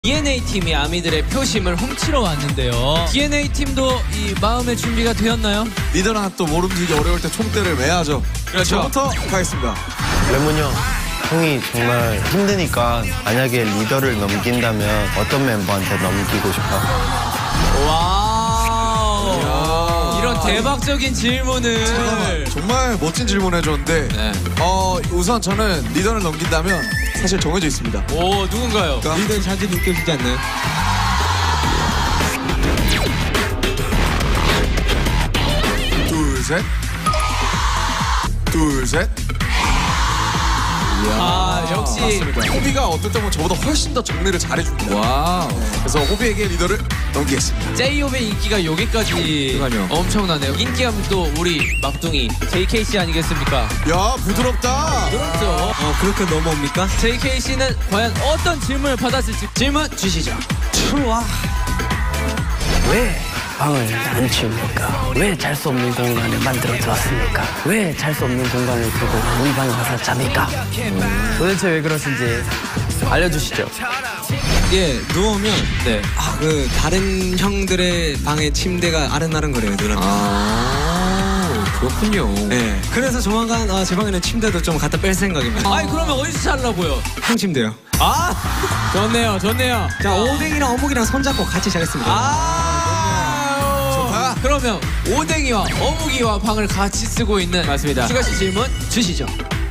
DNA 팀이 아미들의 표심을 훔치러 왔는데요. DNA 팀도 이 마음의 준비가 되었나요? 리더랑 또 모름지기 어려울 때 총대를 매야죠. 그렇죠. 저부터 가겠습니다. 레몬 형, 형이 정말 힘드니까 만약에 리더를 넘긴다면 어떤 멤버한테 넘기고 싶어? 와우. 이런 대박적인 질문을 정말 멋진 질문 해줬는데 네. 우선 저는 리더를 넘긴다면 사실 정해져 있습니다. 오, 누군가요? 리더의 자질 느껴지지 않나요? 둘, 셋. 둘, 셋. 아, 역시 맞습니다. 호비가 어떨 때 보면 저보다 훨씬 더 정리를 잘해줍니다. 와우. 그래서 호비에게 리더를 넘기겠습니다. 제이홉의 인기가 여기까지 그러니까요. 엄청나네요. 인기하면 또 우리 막둥이 JKC 아니겠습니까? 야, 부드럽다. 그렇죠. 그렇게 넘어옵니까? JKC는 과연 어떤 질문을 받았을지 질문 주시죠. 좋아. 왜 방을 안 치웁니까? 왜 잘 수 없는 공간을 만들어 두었습니까? 왜 잘 수 없는 공간을 두고 우리 방에 가서 잡니까? 도대체 왜 그러신지 알려주시죠. 예, 누우면 네. 그 다른 형들의 방에 침대가 아른아른거려요, 누나. 그렇군요. 네, 그래서 조만간 제 방에는 침대도 좀 갖다 뺄 생각입니다. 아니 그러면 어디서 자려고요? 형 침대요. 좋네요, 좋네요. 자, 오뎅이랑 어묵이랑 손잡고 같이 자겠습니다. 좋다. 그러면 오뎅이와 어묵이와 방을 같이 쓰고 있는 맞습니다. 추가 씨 질문 주시죠.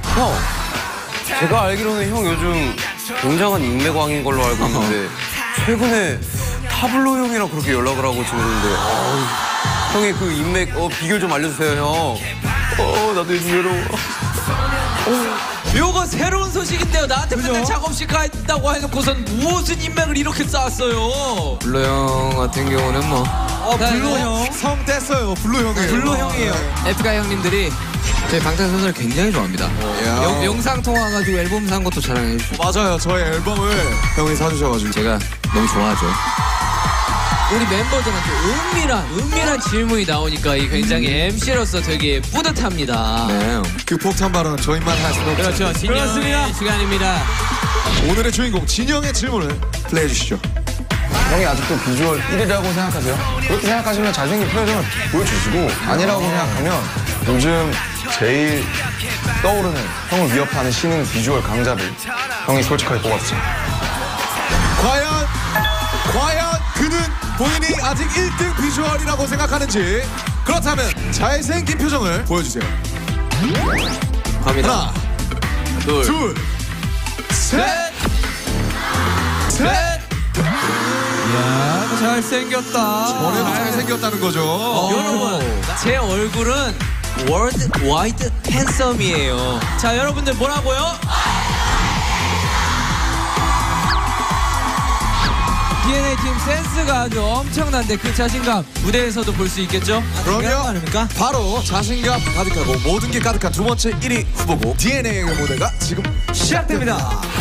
제가 알기로는 형 요즘 굉장한 인맥왕인 걸로 알고 있는데 최근에 타블로 형이랑 그렇게 연락을 하고 지내는데 형이 그 인맥 비결 좀 알려주세요 형. 나도 요즘 외로워. 요거 새로운 소식인데요. 나한테 맨날 작업실 가 있다고 해놓고선 무슨 인맥을 이렇게 쌓았어요. 블루 형 같은 경우는 뭐 블루 형, 성 뗐어요. 블루 형이에요. 블루 형이에요. 에픽하이 형님들이 저희 방탄소년단을 굉장히 좋아합니다. 야. 영상 통화가지고 앨범 산 것도 자랑해 주시고 맞아요. 저희 앨범을 형이 사주셔가지고 제가 너무 좋아하죠. 우리 멤버들한테 은밀한 질문이 나오니까 이 굉장히 MC로서 되게 뿌듯합니다. 네. 그 폭탄 발언은 저희만 할 수는 없죠. 그렇죠. 진영의 시간입니다. 오늘의 주인공 진영의 질문을 플레이해 주시죠. 형이 아직도 비주얼 1위라고 생각하세요? 그렇게 생각하시면 잘생긴 표정을 보여주시고 아니라고 생각하면 요즘 제일 떠오르는 형을 위협하는 신인 비주얼 강자를 형이 솔직하게 뽑았습니다. 과연 그는 본인이 아직 1등 비주얼이라고 생각하는지 그렇다면 잘생긴 표정을 보여주세요. 갑니다. 하나, 둘, 셋. 야, 잘생겼다. 저래도 잘생겼다는 거죠. 여러분, 제 얼굴은 월드 와이드 핸섬이에요. 자, 여러분들 뭐라고요? DNA 팀 센스가 아주 엄청난데 그 자신감 무대에서도 볼 수 있겠죠? 그럼요. 바로 자신감 가득하고 모든 게 가득한 두 번째 1위 후보고 DNA의 무대가 지금 시작됩니다.